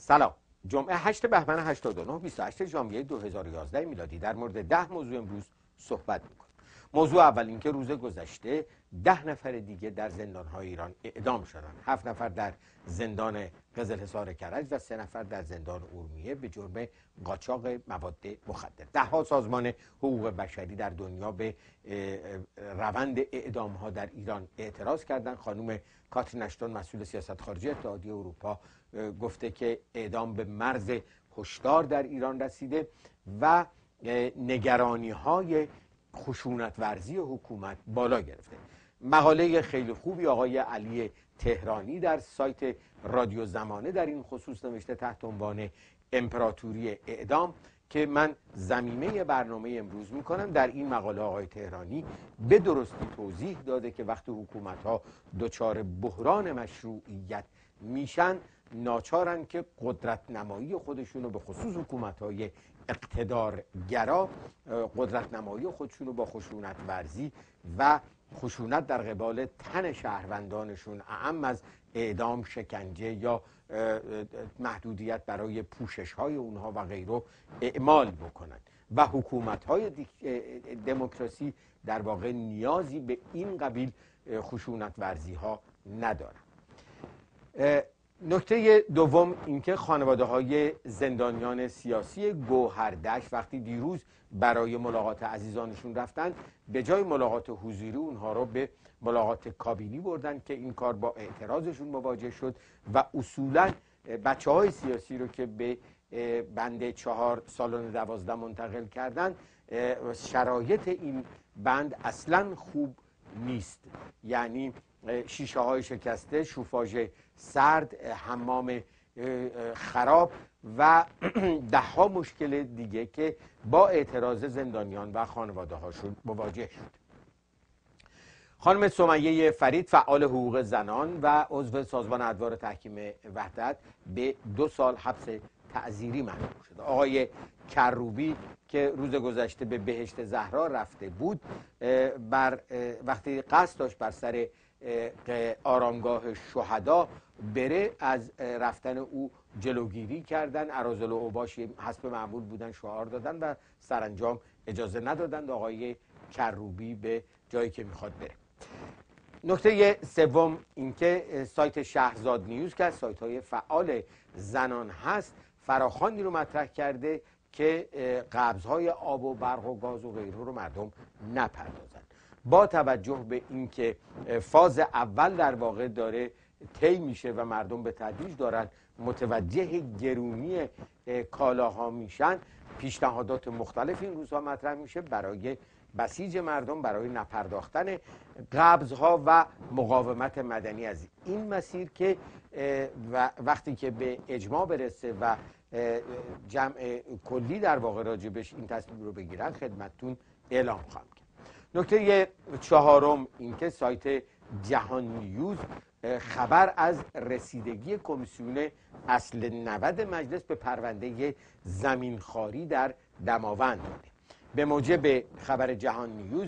سلام. جمعه 8 بهمن 89 28 ژانویه 2011 میلادی در مورد 10 موضوع امروز صحبت میکنم. موضوع اول این که روز گذشته 10 نفر دیگه در زندان‌های ایران اعدام شدند. 7 نفر در زندان قزلحصار کرج و 3 نفر در زندان اورمیه به جرم قاچاق مواد مخدر. ده‌ها سازمان حقوق بشری در دنیا به روند اعدام‌ها در ایران اعتراض کردند. خانم کاترین اشتون مسئول سیاست خارجی اتحادیه اروپا گفته که اعدام به مرز هشدار در ایران رسیده و نگرانی‌های خشونت ورزی حکومت بالا گرفته. مقاله خیلی خوبی آقای علی تهرانی در سایت رادیو زمانه در این خصوص نوشته تحت عنوان امپراتوری اعدام که من ضمیمه برنامه امروز میکنم. در این مقاله آقای تهرانی به درستی توضیح داده که وقتی حکومت‌ها دچار بحران مشروعیت میشن ناچارن که قدرت نمایی خودشونو به خصوص حکومت‌های اقتدارگرا قدرت نمایی خودشونو با خشونت ورزی و خشونت در قبال تن شهروندانشون اعم از اعدام، شکنجه یا محدودیت برای پوشش‌های اونها و غیره اعمال بکنند و حکومت‌های دموکراسی در واقع نیازی به این قبیل خشونت ورزی‌ها ندارند. نکته دوم اینکه خانواده‌های زندانیان سیاسی گوهردشت وقتی دیروز برای ملاقات عزیزانشون رفتن به جای ملاقات حضوری اونها رو به ملاقات کابینی بردن که این کار با اعتراضشون مواجه شد و اصولاً بچه‌های سیاسی رو که به بند 4 سالن 12 منتقل کردن شرایط این بند اصلاً خوب نیست. یعنی شیشه های شکسته، شوفاژ سرد، حمام خراب و ده‌ها مشکل دیگه که با اعتراض زندانیان و خانواده هاشون مواجه شد. خانم سمیه فرید فعال حقوق زنان و عضو سازمان ادوار تحکیم وحدت به 2 سال حبس تعزیری محکوم شد. آقای کروبی که روز گذشته به بهشت زهرا رفته بود وقتی قصد داشت بر سر آرامگاه شهدا بره از رفتن او جلوگیری کردن. اراذل و اوباش حسب معمول بودن شعار دادن و سرانجام اجازه ندادن آقای کروبی به جایی که میخواد بره. نکته سوم اینکه سایت شهرزاد نیوز که از سایت‌های فعال زنان هست فراخواندی رو مطرح کرده که قبض‌های آب و برق و گاز و غیره رو مردم نپردازن. با توجه به اینکه فاز اول در واقع داره طی میشه و مردم به تدریج دارن متوجه گرونی کالاها میشن، پیشنهادات مختلف این روزها مطرح میشه برای بسیج مردم برای نپرداختن قبضها و مقاومت مدنی از این مسیر که وقتی که به اجماع برسه و جمع کلی در واقع راجبش این تصمیم رو بگیرن خدمتتون اعلام خواهم کرد. نکته چهارم اینکه سایت جهان نیوز خبر از رسیدگی کمیسیون اصل 90 مجلس به پرونده زمینخواری در دماوند داده. به موجب خبر جهان نیوز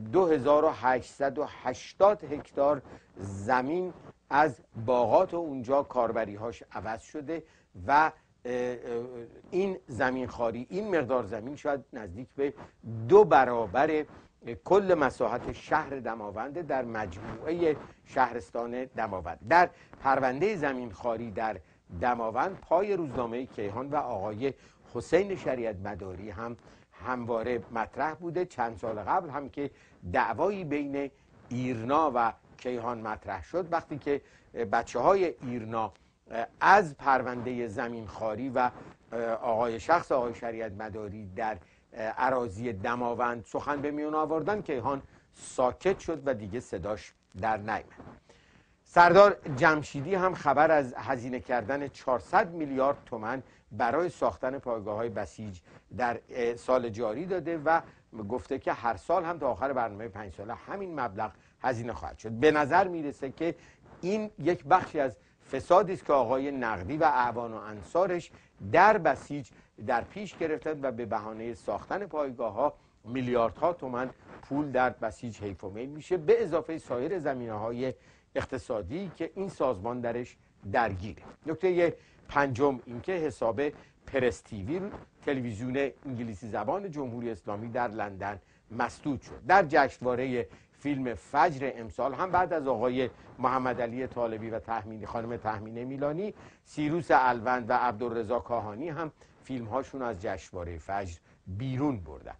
2880 هکتار زمین از باغات اونجا کاربری‌هاش عوض شده و این زمینخواری این مقدار زمین شاید نزدیک به 2 برابر کل مساحت شهر دماوند در مجموعه شهرستان دماوند. در پرونده زمینخواری در دماوند پای روزنامه کیهان و آقای حسین شریعت مداری هم همواره مطرح بوده. چند سال قبل هم که دعوایی بین ایرنا و کیهان مطرح شد وقتی که بچه‌های ایرنا از پرونده زمینخواری و شخص آقای شریعت مداری در اراضی دماوند سخن به میون آوردن کیهان ساکت شد و دیگه صداش در نیامد. سردار جمشیدی هم خبر از هزینه کردن 400 میلیارد تومان برای ساختن پایگاه‌های بسیج در سال جاری داده و گفته که هر سال هم تا آخر برنامه 5 ساله همین مبلغ هزینه خواهد شد. به نظر میرسه که این یک بخشی از فسادی است که آقای نقدی و اعوان و انصارش در بسیج در پیش گرفتند و به بهانه ساختن پایگاه‌ها میلیاردها تومان پول در بسیج حیف و میل میشه به اضافه سایر زمینه‌های اقتصادی که این سازمان درش درگیره. نکته پنجم اینکه حساب پرس تیوی، تلویزیون انگلیسی زبان جمهوری اسلامی در لندن مسدود شد. در جشنواره فیلم فجر امسال هم بعد از آقای محمد علی طالبی و خانم تهمینه میلانی، سیروس الوند و عبدالرضا کاهانی هم فیلم هاشون از جشنواره فجر بیرون بردن.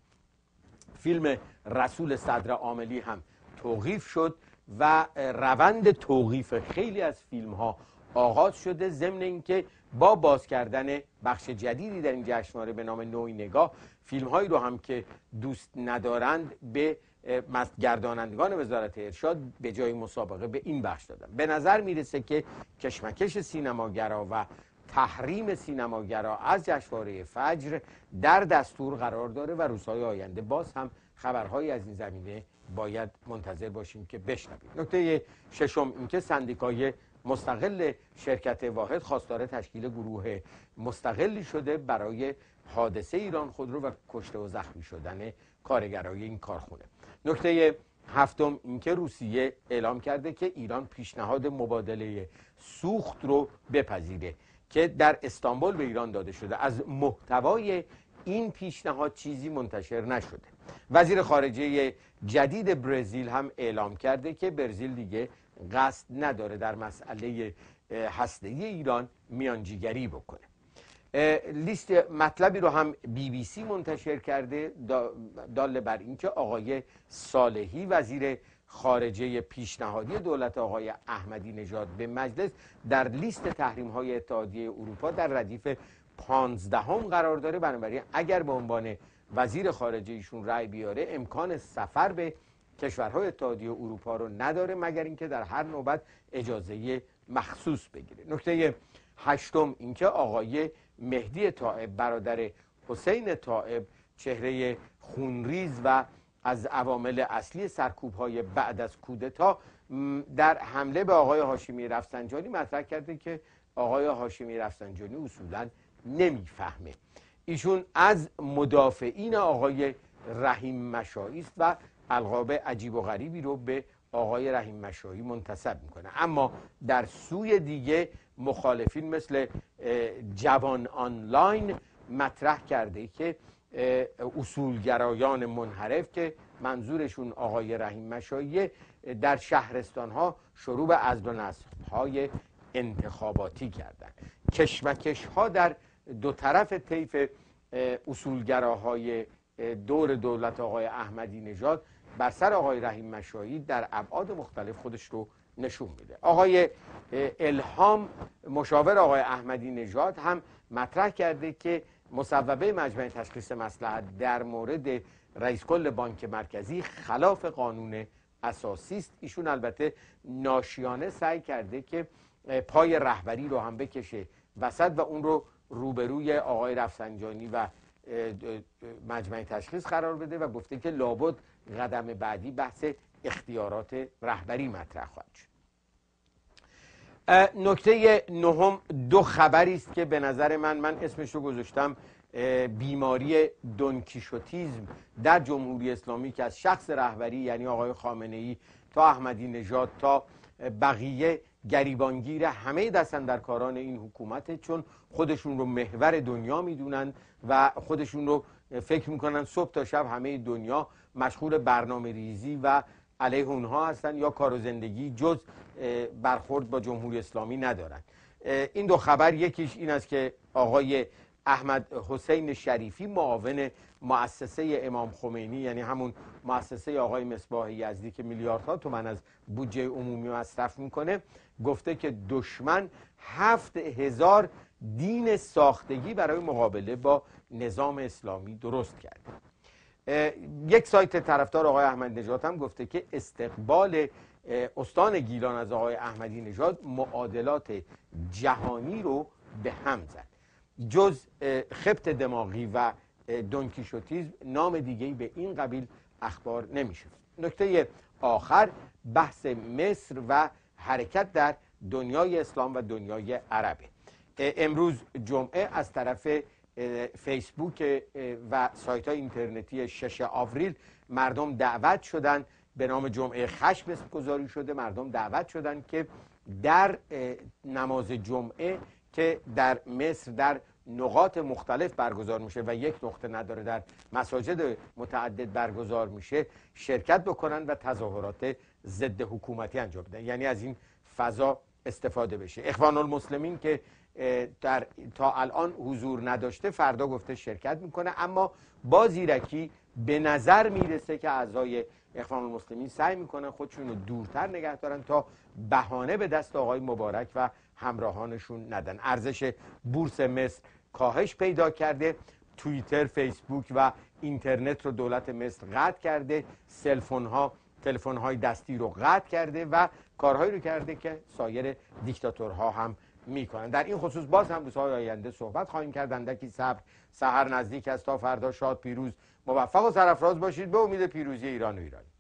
فیلم رسول صدر عاملی هم توقیف شد و روند توقیف خیلی از فیلم ها آغاز شده، ضمن اینکه با باز کردن بخش جدیدی در این جشنواره به نام نوعی نگاه، فیلم هایی رو هم که دوست ندارند به گردانندگان وزارت ارشاد به جای مسابقه به این بخش دادن. به نظر میرسه که کشمکش سینماگرا و تحریم سینماگرا از جشنواره فجر در دستور قرار داره و روزهای آینده باز هم خبرهایی از این زمینه باید منتظر باشیم که بشنویم. نکته ششم اینکه سندیکای مستقل شرکت واحد خواستار تشکیل گروه مستقلی شده برای حادثه ایران خودرو و کشته و زخمی شدن کارگرای این کارخونه. نکته هفتم اینکه روسیه اعلام کرده که ایران پیشنهاد مبادله سوخت رو بپذیره که در استانبول به ایران داده شده. از محتوای این پیشنهاد چیزی منتشر نشده. وزیر خارجه جدید برزیل هم اعلام کرده که برزیل دیگه قصد نداره در مسئله هسته‌ای ایران میانجیگری بکنه. لیست مطلبی رو هم BBC منتشر کرده دال بر اینکه آقای صالحی وزیر خارجه پیشنهادی دولت آقای احمدی نژاد به مجلس در لیست تحریم‌های اتحادیه اروپا در ردیف 15 قرار داره. بنابراین اگر به عنوان وزیر خارجه ایشون رأی بیاره امکان سفر به کشورهای اتحادیه اروپا رو نداره مگر اینکه در هر نوبت اجازه مخصوص بگیره. نکته هشتم اینکه آقای مهدی طائب برادر حسین طائب، چهره خونریز و از عوامل اصلی سرکوب‌های بعد از کودتا، در حمله به آقای هاشمی رفسنجانی مطرح کرده که آقای هاشمی رفسنجانی اصولاً نمیفهمه. ایشون از مدافعین آقای رحیم مشایی است و القاب عجیب و غریبی رو به آقای رحیم مشایی منتسب میکنه. اما در سوی دیگه مخالفین مثل جوان آنلاین مطرح کرده که اصولگرایان منحرف که منظورشون آقای رحیم مشایی در شهرستان ها شروع به عزل و نسخ های انتخاباتی کردن. کشمکش ها در دو طرف طیف اصولگراهای دور دولت آقای احمدی نژاد بر سر آقای رحیم مشایی در ابعاد مختلف خودش رو نشون میده. آقای الهام مشاور آقای احمدی نژاد هم مطرح کرده که مصوبه مجمع تشخیص مصلحت در مورد رئیس کل بانک مرکزی خلاف قانون اساسی است. ایشون البته ناشیانه سعی کرده که پای رهبری رو هم بکشه وسط و اون رو روبروی آقای رفسنجانی و مجمع تشخیص قرار بده و گفته که لابد قدم بعدی بحث اختیارات رهبری مطرح خواهد شد. نکته نهم دو خبری است که به نظر من اسمش رو گذاشتم بیماری دونکیشوتیزم در جمهوری اسلامی که از شخص رهبری یعنی آقای خامنه‌ای تا احمدی نژاد تا بقیه گریبانگیر همه دستاندرکاران این حکومته، چون خودشون رو محور دنیا میدونن و خودشون رو فکر میکنن صبح تا شب همه دنیا مشغول برنامه ریزی و علیه اونها هستن یا کار و زندگی جز برخورد با جمهوری اسلامی ندارن. این دو خبر، یکیش این است که آقای احمد حسین شریفی معاون مؤسسه امام خمینی یعنی همون مؤسسه آقای مصباح یزدی که میلیاردها تومان از بودجه عمومی مصرف میکنه، گفته که دشمن 7000 دین ساختگی برای مقابله با نظام اسلامی درست کرده. یک سایت طرفدار آقای احمدی نژاد هم گفته که استقبال استان گیلان از آقای احمدی نژاد معادلات جهانی رو به هم زد. جز خبط دماغی و دونکیشوتیزم نام دیگه‌ای به این قبیل اخبار نمیشه. نکته آخر بحث مصر و حرکت در دنیای اسلام و دنیای عربه. امروز جمعه از طرف فیسبوک و سایت های اینترنتی 6 آوریل مردم دعوت شدن، به نام جمعه خشم گذاری شده، مردم دعوت شدن که در نماز جمعه که در مصر در نقاط مختلف برگزار میشه و یک نقطه نداره، در مساجد متعدد برگزار میشه، شرکت بکنن و تظاهرات ضد حکومتی انجام بدن. یعنی از این فضا استفاده بشه. اخوان المسلمین که تا الان حضور نداشته، فردا گفته شرکت میکنه، اما با زیرکی به نظر میرسه که اعضای اخوان المسلمین سعی میکنن خودشون رو دورتر نگه دارن تا بهانه به دست آقای مبارک و همراهانشون ندن. ارزش بورس مصر کاهش پیدا کرده، توییتر، فیسبوک و اینترنت رو دولت مصر قطع کرده، تلفن های دستی رو قطع کرده و کارهایی رو کرده که سایر دیکتاتورها هم میکنن. در این خصوص باز هم روزهای آینده صحبت خواهیم کرد. اندکی صبر، سحر نزدیک است. تا فردا شاد، پیروز، موفق و سرفراز باشید. به امید پیروزی ایران و ایرانی.